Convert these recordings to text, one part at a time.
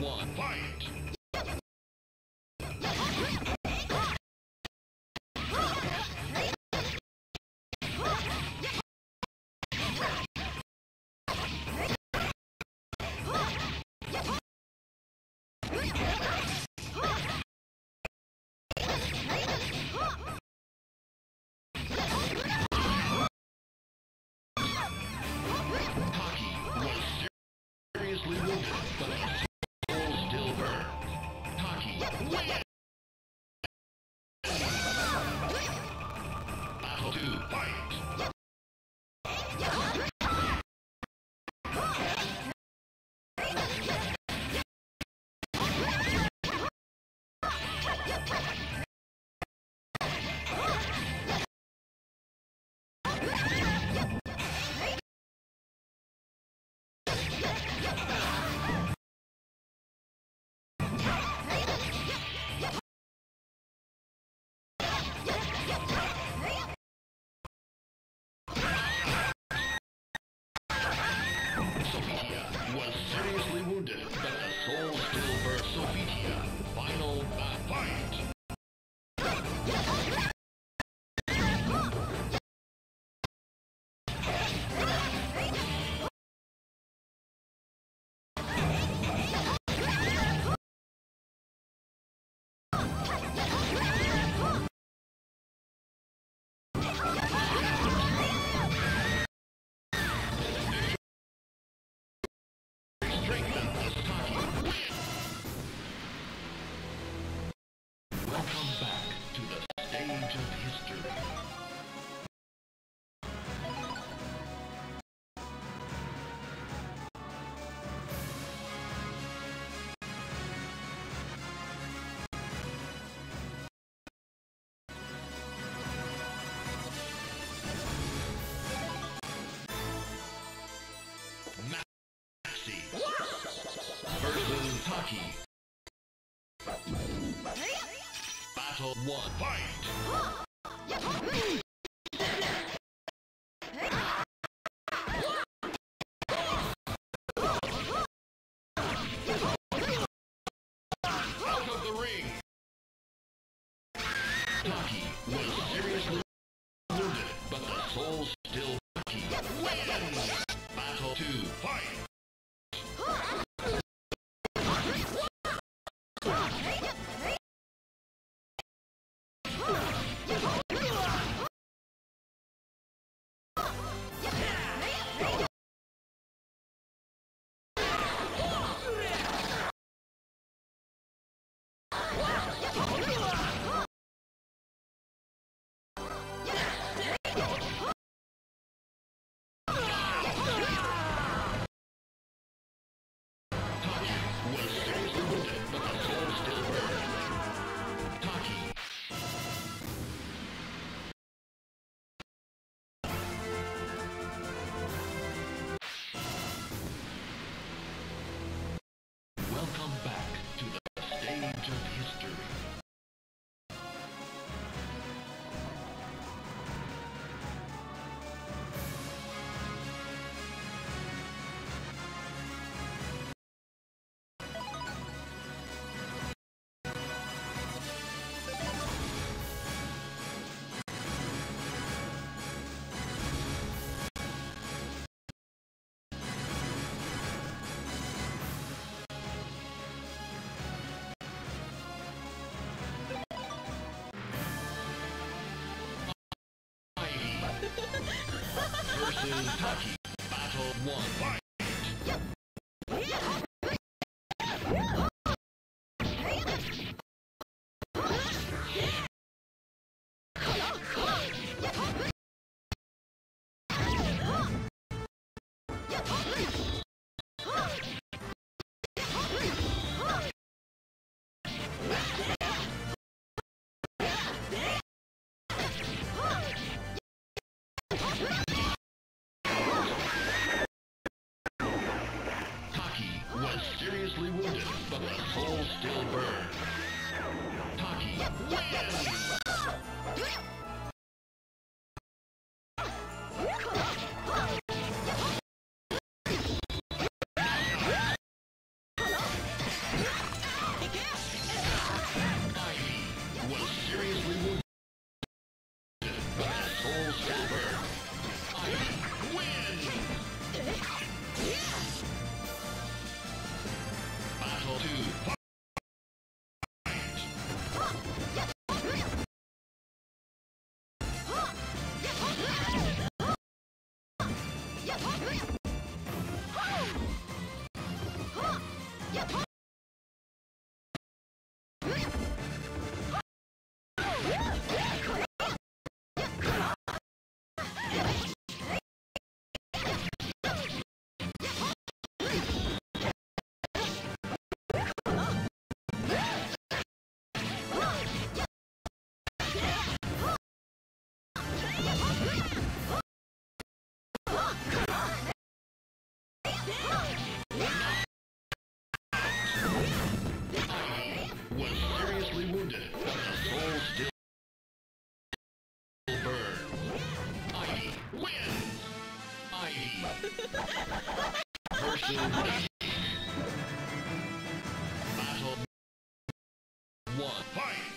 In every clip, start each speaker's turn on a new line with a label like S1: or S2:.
S1: one, fight! Seriously wounded, but his soul still burns. Taki wins! Battle 2, fight! Was seriously wounded, but the soul still burns. Sophitia, final fight! Welcome back to the stage of history. Maxi versus Taki. Battle 1, fight! Out of the ring! Taki was seriously wounded, but the soul still Taki wins! Battle 2, fight! Welcome back to the stage of history. Versus Taki, Battle 1, fight! Seriously wounded, but the soul still burns. Taki wins! wounded, but the soul still burns. Ivy wins! Ivy versus Battle 1. Fight!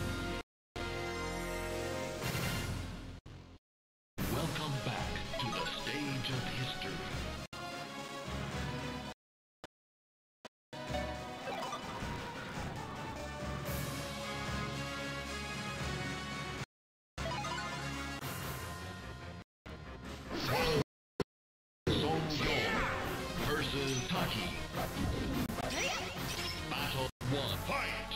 S1: Welcome back to the stage of history. Versus Taki. Battle 1. Fight!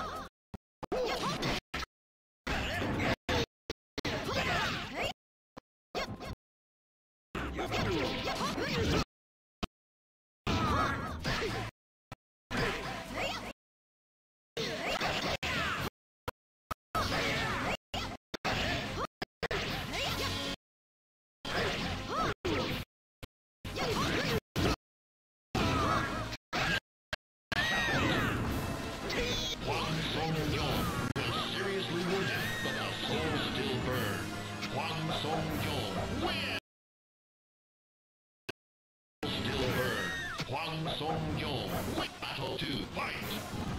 S1: Hwang Song-yong, Battle 2, fight!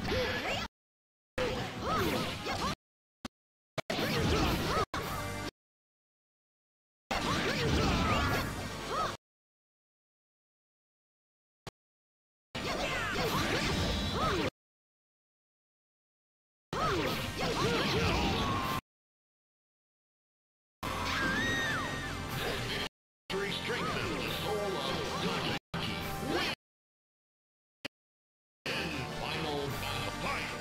S1: Victory strengthens the soul of Taki. Final battle, fight!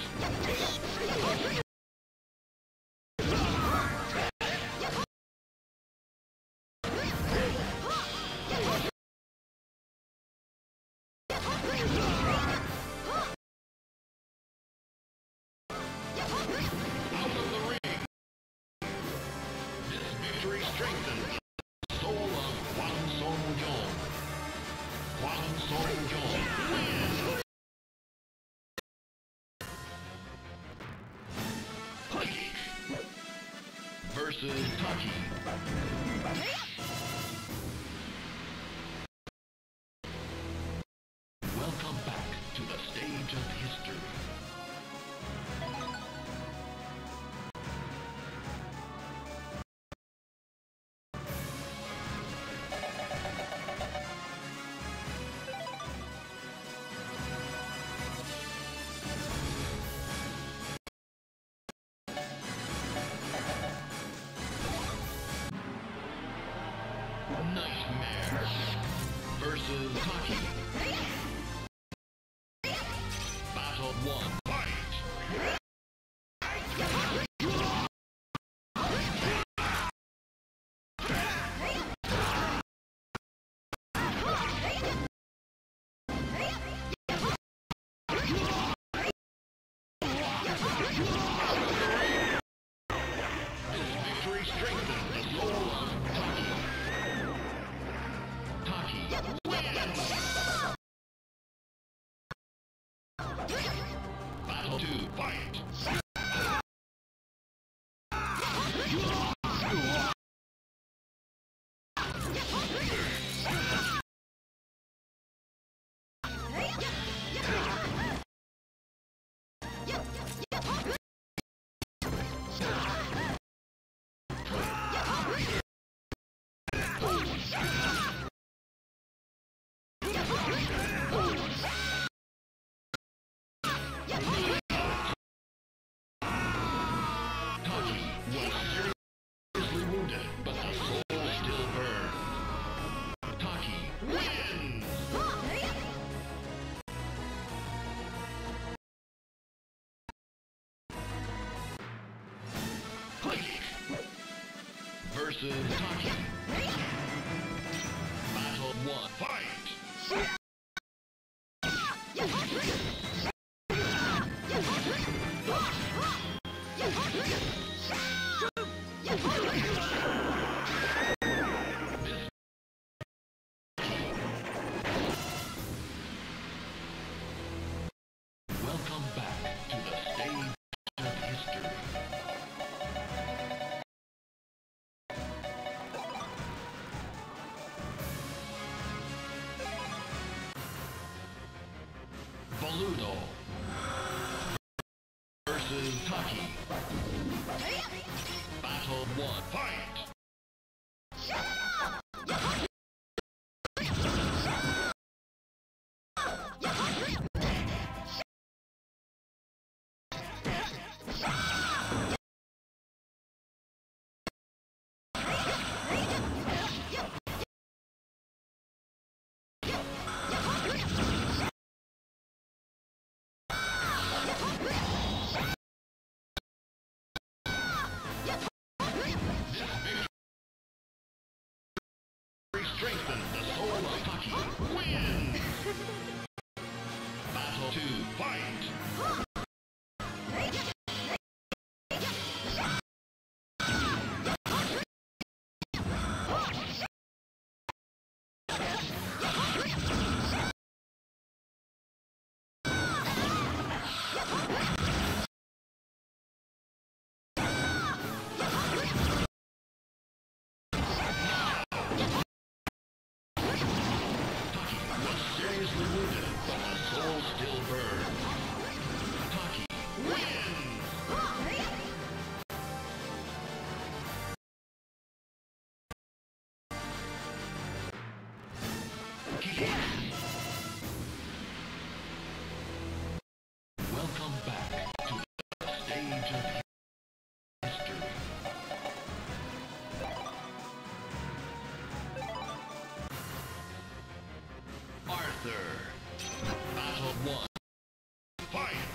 S1: Out of the ring! This victory strengthens the soul of Hwang Song-yong. Hwang Song-yong wins! Versus Taki. Welcome back to the stage of history. Nightmare versus Taki. Battle 1. Fight! This victory strengthens the soul of Taki. Taki wins! Battle 2, fight! Taki was seriously wounded, but the soul still burned. Taki wins! Pike versus Taki. Battle 1, fight! Welcome back to the stage of Saludo versus Taki. Battle 1. Fight! Strengthen the soul of Taki. Win! Battle 2. Fight! Seriously wounded, but the soul still burns. Taki wins! Welcome back to the stage of history. Arthur. Battle 1. Fight!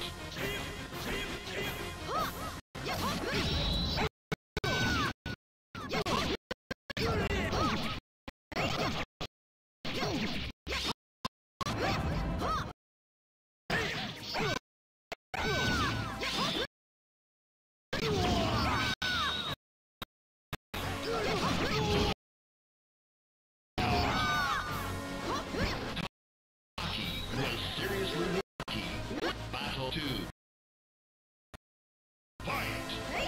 S1: Seriously lucky. Battle 2. Fight!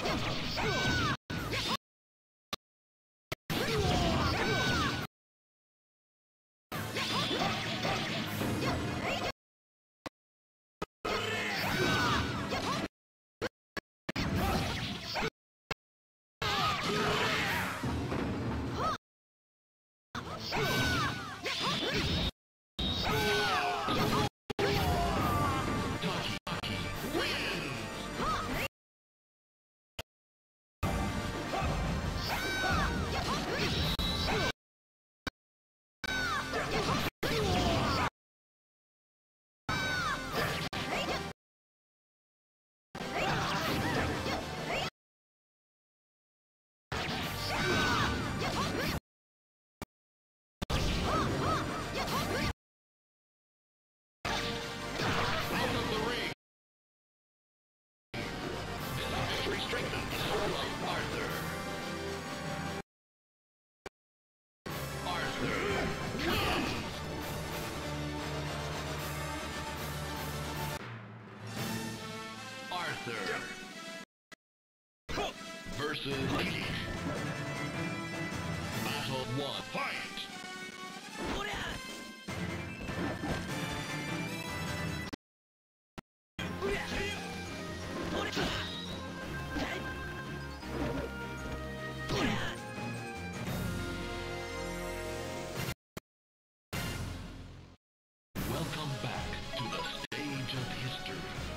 S1: Arthur versus Taki. Battle 1. Fight! Welcome back to the stage of history.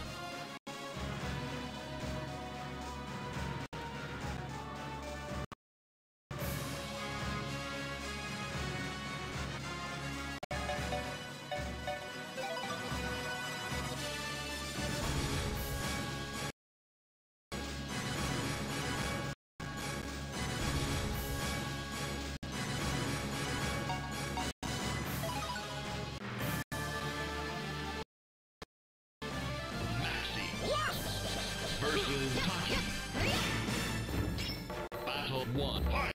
S1: Versus Taki. Battle 1. Fight!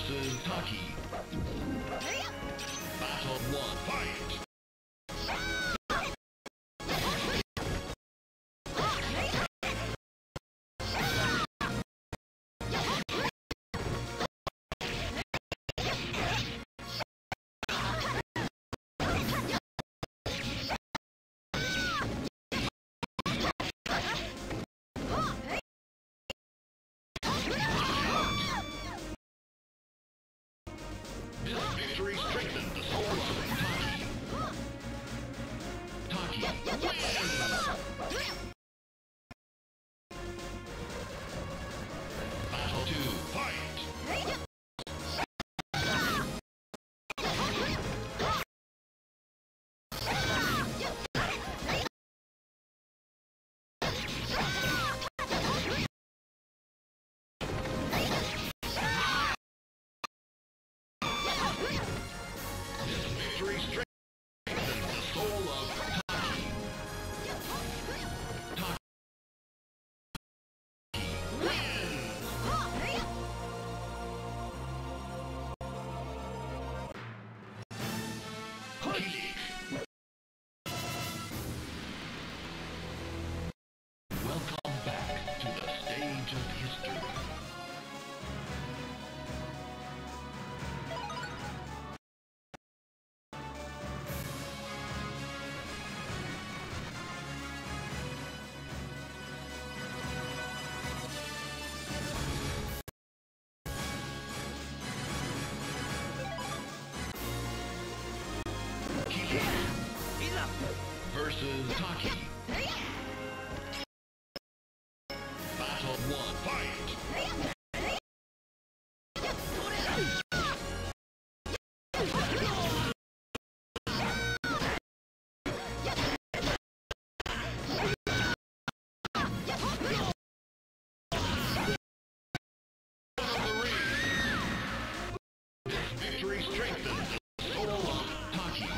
S1: versus Taki. Battle 1, fight! This victory strengthens the soul of Taki. Taki wins! Battle 2, fight! Victory strengthens the soul of Taki. Taki wins! Kilik. Welcome back to the stage of history. Versus Taki. Battle 1, fight! This victory strengthens the soul of Taki.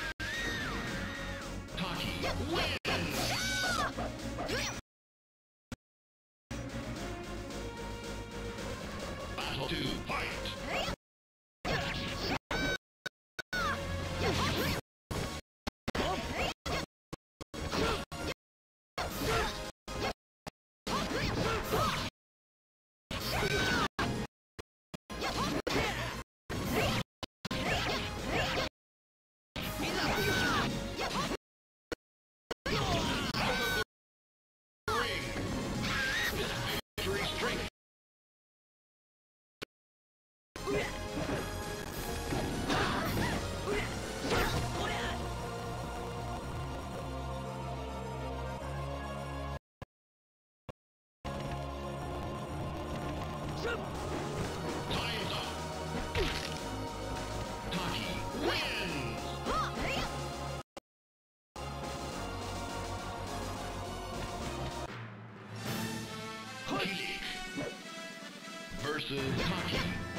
S1: Taki wins! Battle 2, fight! Victory strength. Time's up. Taki wins. Kilik versus Taki.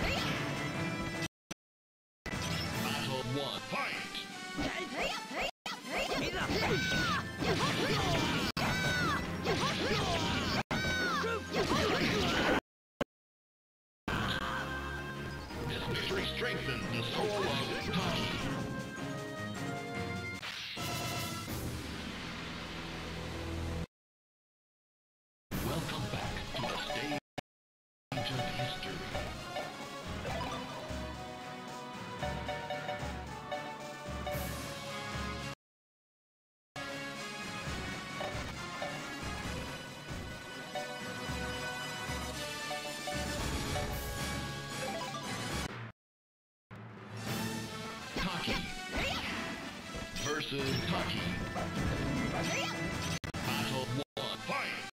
S1: Battle 1, fight! This victory strengthens the soul of Taki. Welcome back to the stage of history. Taki versus Taki. Battle 1, fight!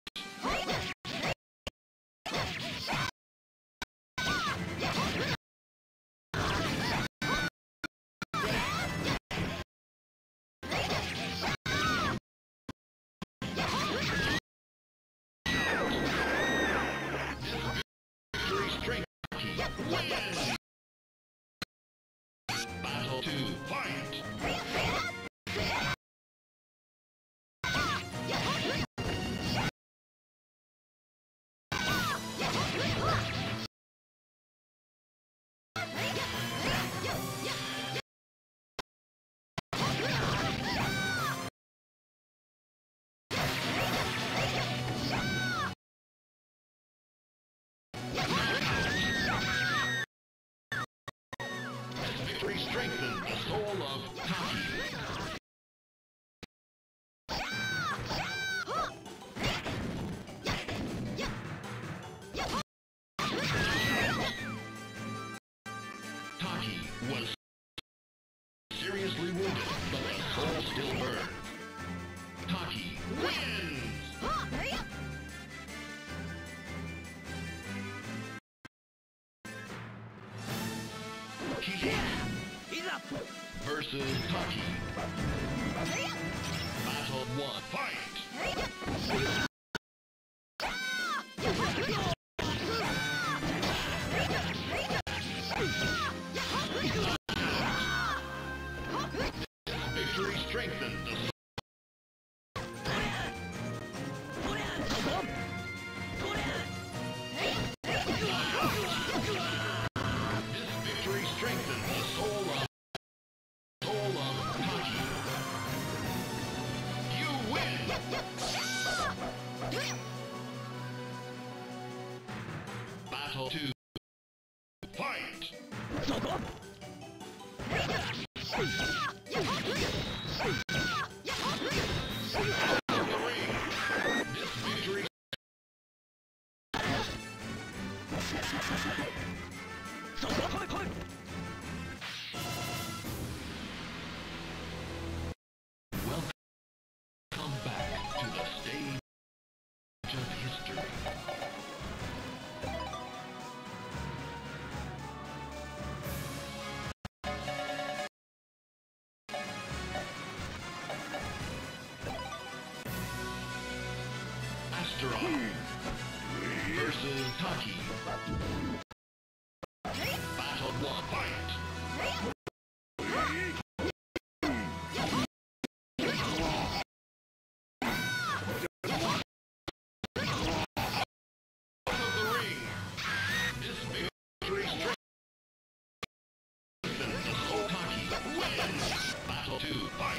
S1: Victory strength. Wins! Battle 2, fight! strengthened the soul of Taki. Taki was seriously wounded, but the soul still burned. Taki wins! Kiki versus Taki. Battle 1. Fight! Victory strengthened the soul. This victory strengthened the soul of Taki. You win! Battle 2. Fight! Out of the ring. This victory. Welcome back to the stage of history. Asteroid versus Taki. Battle 1. Fight! Out of the ring. This victory strengthens the soul. Taki wins. Battle 2. Fight!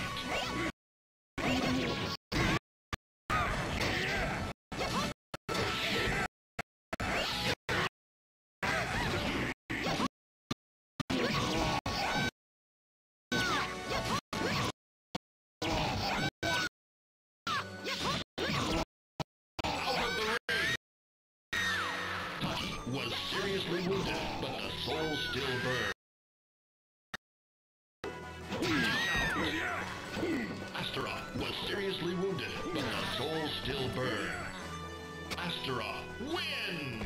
S1: Was seriously wounded, but the soul still burned. Astaroth was seriously wounded, but the soul still burned. Astaroth wins!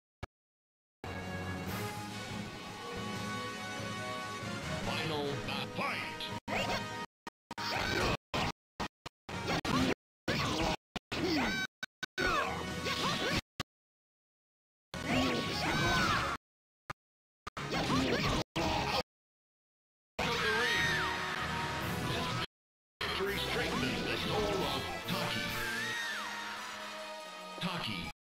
S1: Final fight! Strengthens the soul of Taki. Taki